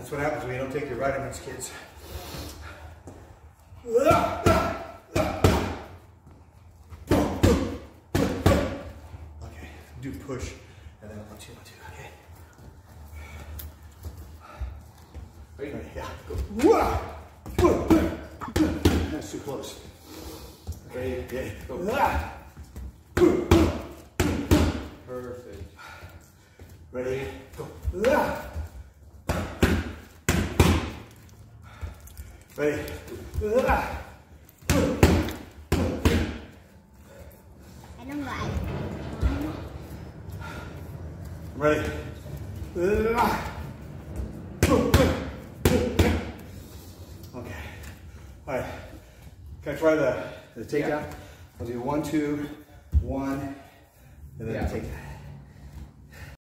That's what happens when you don't take your vitamins, kids. Okay, do push, and then 1, 2, 1, 2, okay? Ready? Yeah, go. That's too close. Ready? Yeah, go. Perfect. Ready? Go. Ready? I don't like. Ready? Okay. All right. Can I try the takedown? Yeah. I'll do 1, 2, 1, and then Yeah. take that.